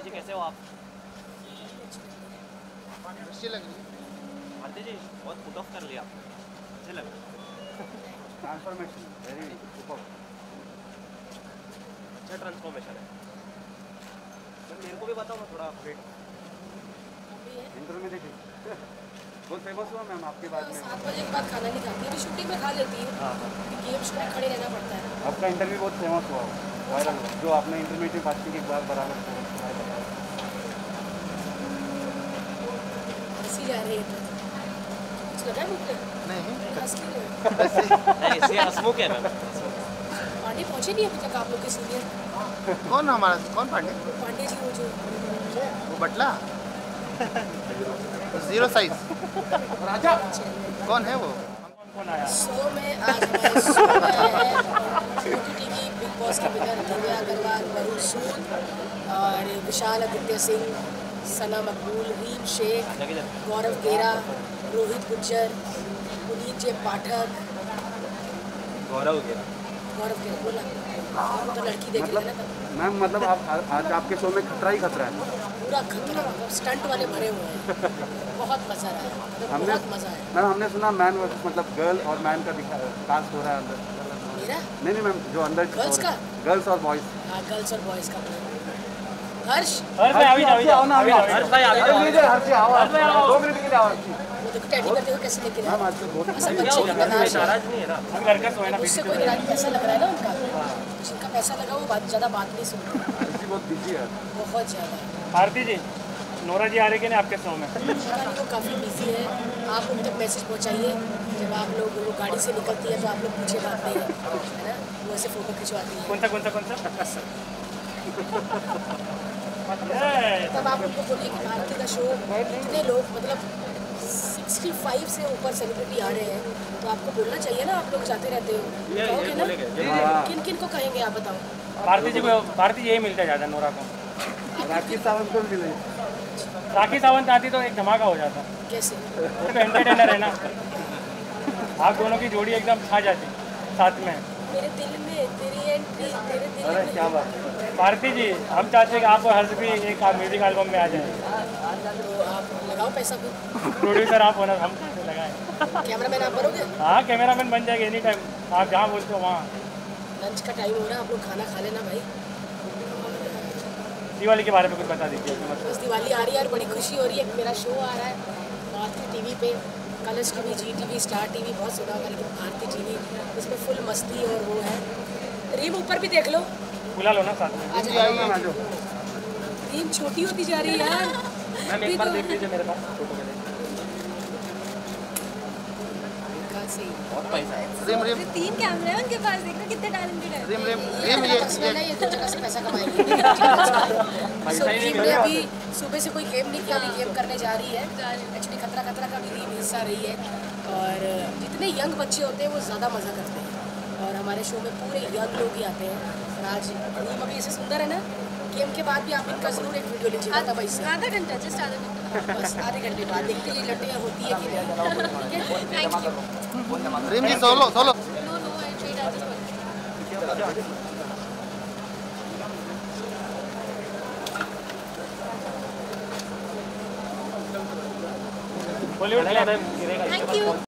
जी कैसे हो आप? अच्छी लग रही है भारती जी, बहुत फुट ऑफ कर लिया आपने, अच्छे लग रहे। ट्रांसफॉर्मेशन वेरी सुपर, अच्छा ट्रांसफॉर्मेशन है। सर मेरे को भी बताओ ना थोड़ा अपडेट। इंटरव्यू में देखिए बहुत फेमस हुआ मैम आपके बाद में। 7 बजे के बाद खाना नहीं खाती, अभी शूटिंग में खा लेती है। हाँ हाँ। गेम शो में खड़े रहना पड़ता है। आपका इंटरव्यू बहुत फेमस हुआ, वायरल हुआ, जो आपने इंटरमीडिएट फास्टिंग के बाद बराबर हंसी जा रही है, कुछ लगा मुझ पे? नहीं हंस क्यों रहे हो? नहीं इससे हंसमुख है मैम। पांडे पहुंचे नहीं अभी तक आप लोग के सीनियर? कौन हमारा कौन पांडे? पांडे जी वो जो वो बटला जीरो साइज राजा कौन है वो? कौन आया? शो में आज हमारे शो में आए हैं OTT की बिग बॉस के विनर दिव्या अग्रवाल, वरुण सूद और विशाल आदित्य सिंह, सना मकबूल, रीम शेख, गौरव गेरा, रोहित गुज्जर, पुनीत जे पाठक। गौरव गेरा बोला आप तो लड़की देख लेना तब। मैम मतलब आप आज आपके शो में खतरा ही खतरा है। पूरा खतरा, स्टंट वाले भरे हुए हैं, बहुत मजा आया, हमने बहुत मजा आया। मैम हमने सुना मैन मतलब गर्ल और मैन का कास्ट हो रहा है अंदर। मेरा नहीं मैम जो अंदर गर्ल्स का? गर्ल्स और बॉयज। हाँ गर्ल्स और बॉयज का। हर्ष हर्ष भाई आओ ना, हर्ष भाई आ जाओ। हर्ष आओ 2 मिनट के लिए आओ। वो देखो टैडी करते हुए कैसे लेके मैम जाए। आज तो बहुत असल में अच्छी तलाश है, नाराज नहीं है ना? हम घर का सोना उससे कोई नाराज पैसा लग रहा है ना उनका, जिनका पैसा लगा वो ज़्यादा बात नहीं सुनते, इसी बहुत बिजी है। बहुत ज़्यादा। भारती जी, नोरा जी आ रहे कि नहीं आपके शो में? पता नहीं वो काफ़ी बिजी है, आप उन तक मैसेज पहुँचाइए। जब आप लोग वो गाड़ी से निकलती है तो आप लोग पूछे बात नहीं है ना, वो ऐसे फ़ोटो खिंचवाती है। कौन सा? तब आप उनको बोलिए कि भारती का शो इतने लोग मतलब 65 से ऊपर सेलिब्रिटी आ रहे हैं, तो आपको बोलना चाहिए ना, आप लोग जाते रहते हो, कहोगे ना? किन किन को कहेंगे आप बताओ? भारती यही मिलता है ज़्यादा नोरा को। राखी सावंत को मिले। राखी सावंत आती तो एक धमाका हो जाता। कैसे? वो तो एंटरटेनर है ना, आप दोनों की जोड़ी एकदम छा जाती साथ में। मेरे दिल में तेरी एंट्री, तेरे दिल अरे में। क्या बात है। भारती जी, हम चाहते हैं कि आप और हर्ष भी एक म्यूजिक एल्बम में आ जाए। तो आप लगाओ पैसा भी, प्रोड्यूसर आप होना, हम कैसे लगाएं? कैमरामैन आप भरोगे? हाँ कैमरामैन बन जाएगा एनी टाइम, आप जहाँ बोलते हो वहाँ। लंच का टाइम हो रहा है, आप लोग खाना खा लेना भाई। दिवाली के बारे में कुछ बता दीजिए। बस दिवाली आ रही है और बड़ी खुशी हो रही है, मेरा शो आ रहा है भारती टीवी पे, Colors TV, GTV, star TV, बहुत सुना होगा लेकिन भारती टीवी, इसमें फुल मस्ती और वो है। रीम ऊपर भी देख लो, बुला लो ना साथ में। आ जाओ। रीम छोटी होती जा रही है यार। मैम एक बार देख लीजिए मेरे पास फोटो के लिए। बहुत पैसा है। रिम रिम 3 कैमरे हैं उनके पास, देखो कितने टैलेंटेड है। रिम रिम रिम ये 2 जगह से पैसा कमाएंगे। So, रीम ने अभी सुबह से कोई गेम नहीं किया, अभी गेम करने जा रही है। एक्चुअली खतरा का भी रीम हिस्सा रही है, और जितने यंग बच्चे होते हैं वो ज़्यादा मज़ा करते हैं, और हमारे शो में पूरे यंग लोग ही आते हैं। और आज रीम अभी ऐसे सुंदर है ना, गेम के बाद भी आप इनका ज़रूर एक वीडियो लीजिएगा तब ऐसे। आधा घंटा, जस्ट आधा घंटा। बस आधे घंटे बाद देखते हैं ये लड़कियाँ होती है कि नहीं। Thank you. रिम जी solo solo no no, I trade आज। बॉलीवुड मैम गिरेगा। Thank you.